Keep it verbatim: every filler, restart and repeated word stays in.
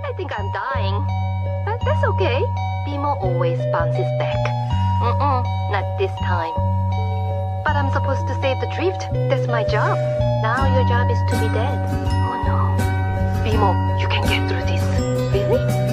I think I'm dying. But that's okay. Bimo always bounces back. Mm-mm, not this time. But I'm supposed to save the drift. That's my job. Now your job is to be dead. Oh no. Bimo, you can get through this. Really?